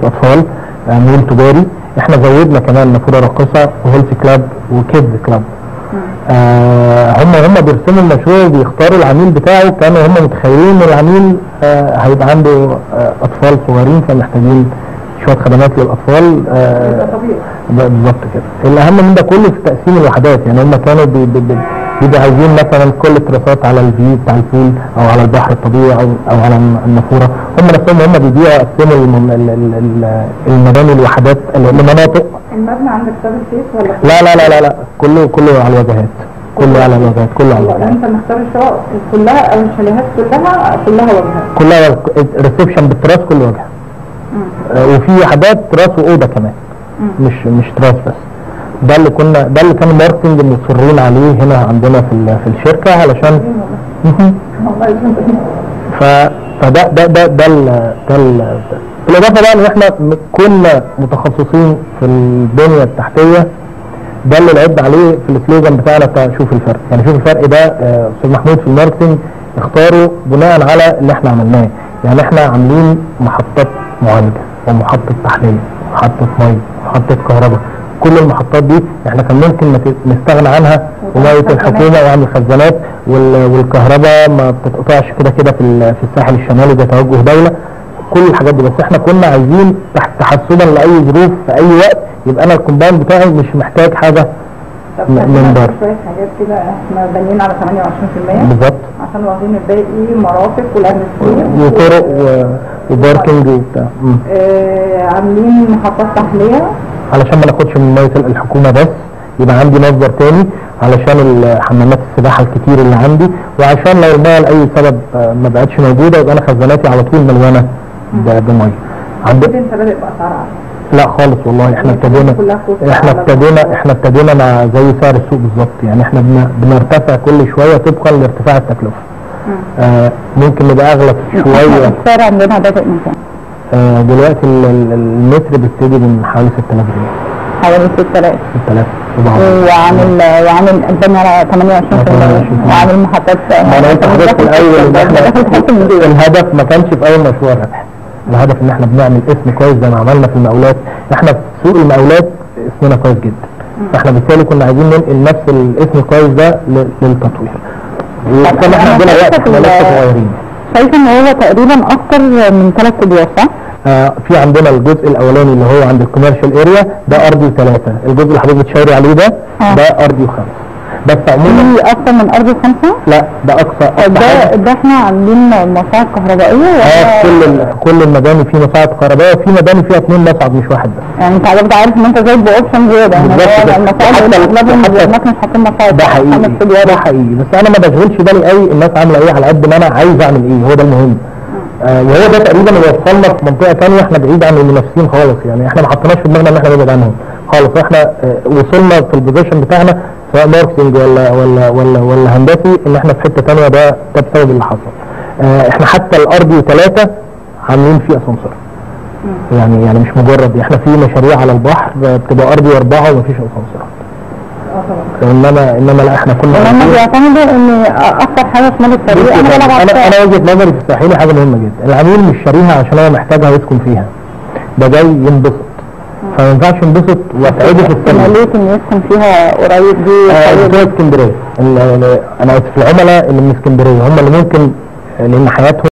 اطفال، مول تجاري. احنا زودنا كمان نافوره راقصه وهيلث كلاب وكيدز كلاب. هم بيرسموا المشروع وبيختاروا العميل بتاعه، كانوا هم متخيلين ان العميل هيبقى عنده اطفال صغيرين فمحتاجين شويه خدمات للاطفال. بالظبط كده. الاهم من ده كله في تقسيم الوحدات، يعني هم كانوا بيبقوا عايزين مثلا كل التراسات على الفيو بتاع البول او على البحر الطبيعي او على النافوره. هم نفسهم هم بيبيعوا يقسموا المباني الوحدات لمناطق. المبنى عندك دبل فيس ولا؟ لا كله على الواجهات، كله على الواجهات، كله على الواجهات. انت مختار الشقق كلها او الشاليهات كلها واجهات؟ كلها ريسبشن بالتراس كل واجهه. وفي وحدات تراس واوضه كمان، مش تراس بس. ده اللي كان الماركتنج مصرين عليه هنا عندنا في الشركه علشان فده بالاضافه بقى ان احنا كنا متخصصين في البنيه التحتيه. ده اللي لعبنا عليه في السلوجان بتاعنا بتاع شوف الفرق. يعني شوف الفرق ده استاذ محمود في الماركتنج اختاره بناء على اللي احنا عملناه. يعني احنا عاملين محطات معالجه ومحطه تحليه ومحطه ميه ومحطه كهرباء. كل المحطات دي احنا كان ممكن نستغنى عنها، وميه الحكومه وعمل خزانات والكهرباء ما بتتقطعش كده في الساحل الشمالي، ده توجه دوله. كل الحاجات دي بس احنا كنا عايزين تحسبا لاي ظروف في اي وقت يبقى انا الكومباوند بتاعي مش محتاج حاجه من بره. شويه حاجات كده احنا بانيين على 28% بالظبط، عشان واخدين الباقي مرافق والامن وطرق وباركنج وبتاع. عاملين محطات تحليه علشان ما ناخدش من ميه الحكومه بس، يبقى عندي مصدر تاني علشان حمامات السباحه الكتير اللي عندي، وعشان لو الميه لاي سبب ما بقتش موجوده يبقى انا خزاناتي على طول مليانه بميه. انت بادئ باسعار عاليه؟ لا خالص والله، احنا ابتدينا مع زي سعر السوق بالظبط. يعني احنا بنرتفع كل شويه طبقا لارتفاع التكلفه. ممكن نبقى اغلى شويه. السعر عندنا بادئ من كام؟ دلوقتي المتر بيبتدي من حوالي 6000 جنيه. حوالي 6000 وعامل البنى على 28% وعامل محطات. انا قلت لحضرتك في الاول ان احنا الهدف ما كانش في اول مشروع ربح، الهدف ان احنا بنعمل اسم كويس زي ما عملنا في المقاولات. احنا في سوق المقاولات اسمنا كويس جدا، فاحنا بالتالي كنا عايزين ننقل نفس الاسم الكويس ده للتطوير. وكان احنا عندنا وقت، احنا لسه صغيرين. شايف ان هو تقريبا اكتر من 3 ادوار صح؟ في عندنا الجزء الاولاني اللي هو عند الكوميرشال اريا ده ارضي و3، الجزء اللي حضرتك بتشاوري عليه ده ارضي و5 بس. عموما في اكتر من ارضي و5؟ لا ده اقصى ده احنا عاملين مصاعد كهربائيه كل المباني فيه مصاعد كهربائيه، وفي مباني فيها 2 مصعد مش واحد بس. يعني انت حضرتك عارف ان انت زايد باوبشن زياده، يعني المصاعد اغلبهم الناس مش حاطين مصاعد. ده حقيقي بس انا ما بشغلش بالي قوي الناس عامله ايه على قد ما انا عايز اعمل ايه، هو ده المهم. وهو ده تقريبا اللي وصلنا في منطقه ثانيه احنا بعيد عن المنافسين خالص. يعني احنا ما حطيناش في دماغنا ان احنا نبعد عنهم خالص، احنا وصلنا في البوزيشن بتاعنا سواء ماركتنج ولا هندسي ان احنا في حته ثانيه. ده بسبب اللي حصل. احنا حتى الارضي 3 عاملين فيه اسانسير، يعني مش مجرد احنا في مشاريع على البحر بتبقى ارضي 4 ومفيش اسانسيرات. انما لا احنا كنا بيعتمدوا ان اكتر حاجه اسمها الطريق. انا وجهه نظري في الساحلي حاجه مهمه جدا، العميل مش شاريها عشان هو محتاجها ويسكن فيها، ده جاي ينبسط، فما ينفعش ينبسط وتعيده في السنه. ليه ان يسكن فيها قريب دي؟ بتوع اسكندريه، انا اسف العملاء اللي من اسكندريه هم اللي ممكن لان حياتهم